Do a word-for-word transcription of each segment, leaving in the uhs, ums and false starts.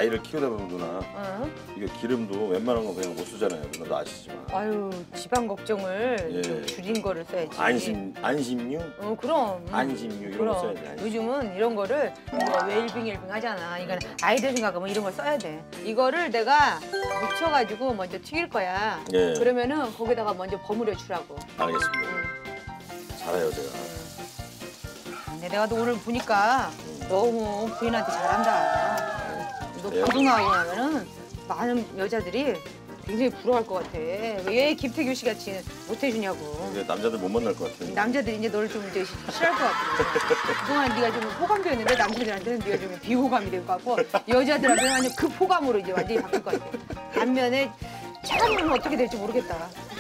아이를 키우다 보면 누나 어? 이게 기름도 웬만한 거 그냥 못 쓰잖아요. 누나도 아시지만. 아유 지방 걱정을 예. 좀 줄인 거를 써야지. 안심 안심유? 어 그럼. 안심유 이런 그럼. 거 써야 돼. 안심. 요즘은 이런 거를 우리가 웰빙 웰빙 하잖아. 이거는 아이들 생각하면 이런 걸 써야 돼. 이거를 내가 묻혀가지고 먼저 튀길 거야. 예. 그러면은 거기다가 먼저 버무려 주라고. 알겠습니다. 응. 잘해요 제가. 근데 내가 또 오늘 보니까 너무 부인한테 잘한다. 너 예. 방송하고 나면은 많은 여자들이 굉장히 부러워할 것 같아. 왜 김태규 씨 같이 못 해주냐고. 이제 남자들 못 만날 것 같아. 남자들이 이제 너를 좀 이제 싫어할 것 같아. 그동안 네가 좀 호감되었는데 남자들한테는 네가 좀 비호감이 될 것 같고 여자들한테는 완전 급호감으로 이제 완전히 바뀔 것 같아. 반면에 차가우면 어떻게 될지 모르겠다.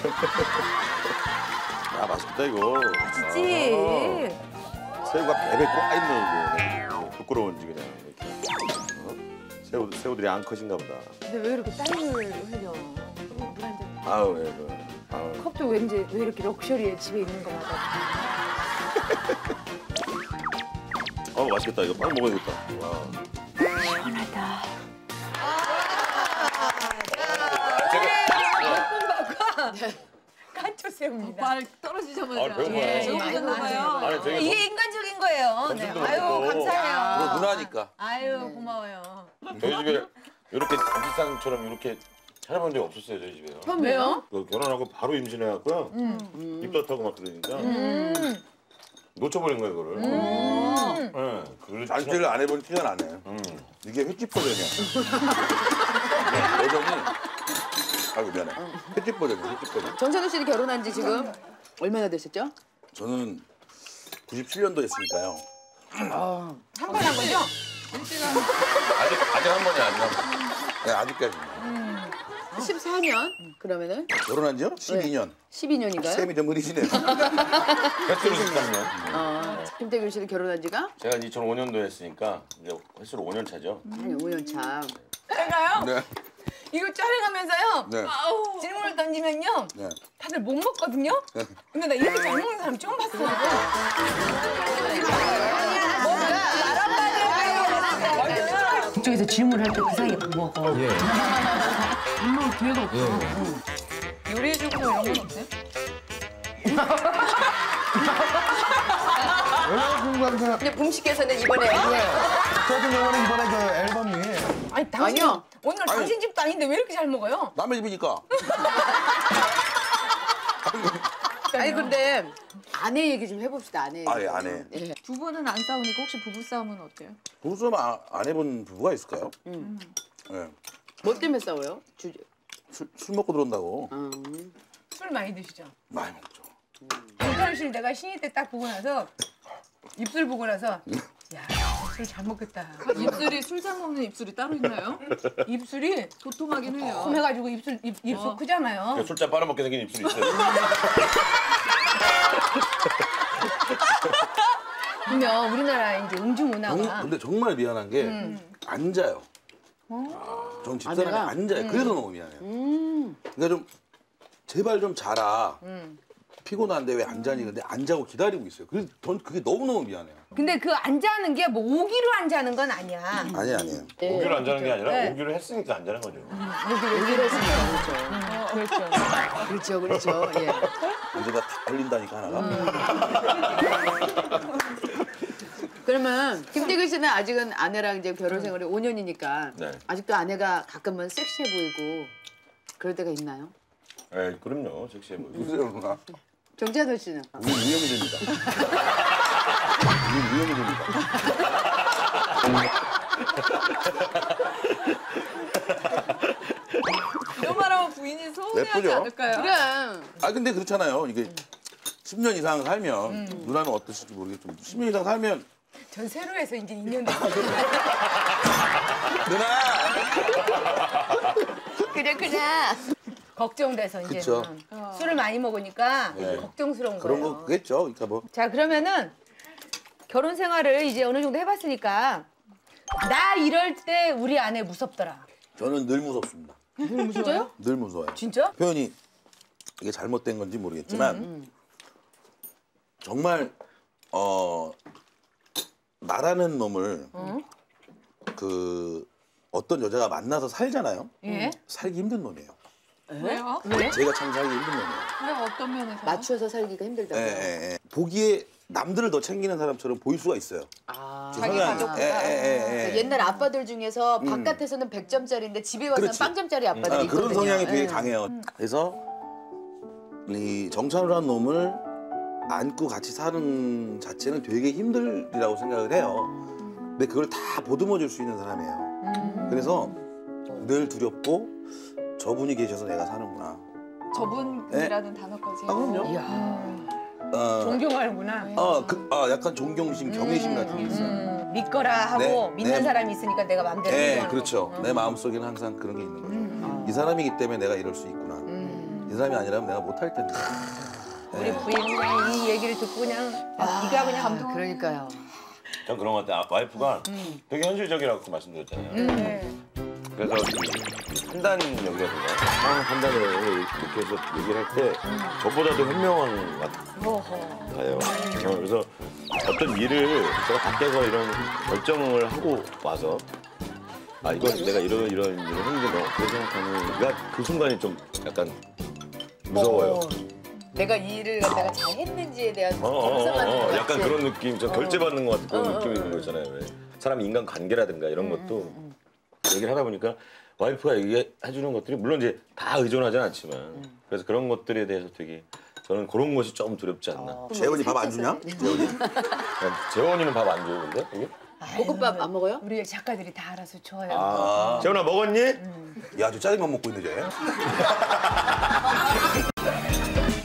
아 맛있겠다 이거. 맛있지? 아, 새우가 배배 꽉 있네 이게. 부끄러운지 그냥 이렇게. 어? 새우 새우들이 암컷인가 보다. 근데 왜 이렇게 땀을 흘려? 물 한 잔. 아우 왜 그. 아우. 컵도 왠지 왜 이렇게 럭셔리해 집에 있는 거마다. 어 맛있겠다 이거 빨리 먹어야겠다. 와. 시원하다. 깐초새우입니다. 말 떨어지자마자. 아, 배고파요. 예, 예, 많이 많이 먹어요. 아니 되게 이게 인간적인 거예요. 네. 점심도 아유 먹고. 감사해요. 그거 누나니까. 아유 고마워요. 저희 집에 이렇게 전기상처럼 이렇게 차려본 적 없었어요 저희 집에요. 왜요? 그 결혼하고 바로 임신해갖고요. 음. 입덧하고 막 그러니까 음. 놓쳐버린 거예요 그거를. 음. 네, 그걸 잔치를 안 해본 티가 나네. 음. 이게 횟집 버전이야. 버전이. 아이고 미안해. 횟집 버전이야, 횟집 버전. 정찬우 씨는 결혼한 지 지금 얼마나 되셨죠? 저는 구십칠 년도 했으니까요. 한 번 한 거죠? 아직 아직 한 번이 아니라. 네, 아직까지. 십사 년? 그러면은 결혼한 지요? 십이 년. 십이 년인가요? 쌤이 좀 흐리시네요. 횟수로 십삼 년. 어, 김태균 씨는 결혼한 지가 제가 이천오 년도에 했으니까 이제 횟수로 오 년 차죠. 한 오 년 차. 제가요? 네. 이거 촬영하면서요. 네. 아우. 질문을 던지면요. 네. 다들 못 먹거든요. 근데 나 이렇게 잘 먹는 사람 처음 봤어. 그쪽에서 질문을 할 때 그 사이에 밥 먹어. 예. 밥 먹을 기회가 없어. 예. 요리해주고 뭐 이런 건 없어요? 얼마나 궁금한데. 근데 붐씨께서는 이번에 저 같은 경우는 이번에 그 앨범이 아니 당신 아니요. 오늘 당신 집도 아닌데 왜 이렇게 잘 먹어요? 남의 집이니까. 아니 근데 아내 얘기 좀 해봅시다. 아내 얘기. 아, 예, 아내. 예. 두 분은 안 싸우니까 혹시 부부 싸움은 어때요? 부부싸움 아- 안 해본 부부가 있을까요? 음. 네. 뭐 때문에 싸워요? 주제. 술, 술 먹고 들어온다고. 음. 술 많이 드시죠? 많이 먹죠. 정찬우 씨를 내가 신입 때 딱 보고 나서 입술 보고 나서 야, 술 잘 먹겠다. 입술이 술 잘 먹는 입술이 따로 있나요? 입술이 도톰하긴 해요. 톰해가지고 입술 입, 입술 어. 크잖아요. 술잔 빨아먹게 생긴 입술이 있어요. 그러면 우리나라 이제 음주 정, 문화가 근데 정말 미안한 게 앉아요. 전 집사람이 아내가? 앉아요. 그래서 너무 미안해요. 음. 그러니까 좀 제발 좀 자라. 음. 피곤한데 왜 안 자니? 근데 안 자고 기다리고 있어요. 그래서 전 그게 너무너무 미안해요. 근데 그 안 자는 게 뭐 오기로 안 자는 건 아니야. 아니 아니에요. 예. 오기로 안 자는 게 아니라 네. 오기로 했으니까 안 자는 거죠. 얘기를 했으니까 그렇죠. 그렇죠. 그렇죠, 그렇죠. 예. 어제가 다 걸린다니까 하나가. 그러면 김태균 씨는 아직은 아내랑 이제 결혼 생활이 오 년이니까 네. 아직도 아내가 가끔은 섹시해 보이고 그럴 때가 있나요? 네, 그럼요. 섹시해 보이고. 누구세요 누나? 정찬호 씨는? 우리 위험이 됩니다. 우리 위험이 됩니다. 이런 말하면 부인이 서운해하지 예쁘죠? 않을까요? 그래. 아 근데 그렇잖아요. 이게 십 년 이상 살면 누나는 어떠실지 모르겠지만 십 년 이상 살면 전 세로에서 이제 이 년 됐어요. 누나 그래, 그래. 걱정돼서 이제는 그쵸. 술을 많이 먹으니까 네. 걱정스러운 그런 거예요. 거겠죠. 그러니까 뭐 자 그러면은 결혼 생활을 이제 어느 정도 해봤으니까 나 이럴 때 우리 아내 무섭더라. 저는 늘 무섭습니다. 늘 무서워요? 늘 무서워요. 진짜? 표현이 이게 잘못된 건지 모르겠지만 정말 어 나라는 놈을 어? 그 어떤 여자가 만나서 살잖아요. 예? 살기 힘든 놈이에요. 왜요? 왜? 제가 참 살기 힘든 놈이에요. 왜 어떤 면에서? 맞춰서 살기가 예, 힘들다고요. 예, 예. 보기에 남들을 더 챙기는 사람처럼 보일 수가 있어요. 아. 제 자기 성향이. 가족보다? 예, 예, 예, 예. 옛날 아빠들 중에서 음. 바깥에서는 백 점짜리인데 집에 와서는 그렇지. 빵 점짜리 아빠들이 아, 있거든요. 그런 성향이 되게 예. 강해요. 그래서 이 정찬우라는 놈을 안고 같이 사는 자체는 되게 힘들이라고 생각을 해요. 근데 그걸 다 보듬어 줄 수 있는 사람이에요. 그래서 늘 두렵고 저분이 계셔서 내가 사는구나. 저분이라는 단어까지. 아, 그럼요. 이야. 어, 존경하는구나. 어, 그, 아, 약간 존경심, 경외심 같은 게 있어요. 음, 믿거라 하고 네, 믿는 네. 사람이 있으니까 내가 마음대로 네, 행동하는 그렇죠. 거고. 내 마음속에는 항상 그런 게 있는 거죠. 음. 이 사람이기 때문에 내가 이럴 수 있구나. 이 사람이 아니라면 내가 못 할 텐데. 우리 부인 그냥 이 얘기를 듣고 그냥 아, 네가 그냥 아, 그러니까요. 전 그런 것 같아요. 아, 와이프가 되게 현실적이라고 말씀드렸잖아요. 네. 그래서 판단력이라든가 상황 판단을 이렇게 해서 얘기를 할 때 저보다도 현명한 것 같아요. 어, 그래서 어떤 일을 제가 밖에서 이런 결정을 하고 와서 아 이건 내가 이런 이런 일을 했는데 너 그렇게 생각하는 그 순간이 좀 약간 무서워요. 어, 내가 이 일을 갖다가 잘 했는지에 대한 어, 어, 어, 검증하는 어, 것 약간 같은. 그런 느낌, 저 결제받는 것 같은 그런 어, 어, 느낌이 어, 있는 거 있잖아요. 왜. 사람 인간 관계라든가 이런 것도 얘기를 하다 보니까 와이프가 얘기해 주는 것들이 물론 이제 다 의존하진 않지만 그래서 그런 것들에 대해서 되게 저는 그런 것이 좀 두렵지 않나. 재원이 밥 안 주냐? 재원이? 재원이는 밥 안 줘요, 근데? 이게? 볶음밥 안 먹어요? 우리 작가들이 다 알아서 줘요. 아, 재원아 먹었니? 야, 저 짜장면 먹고 있네, 쟤.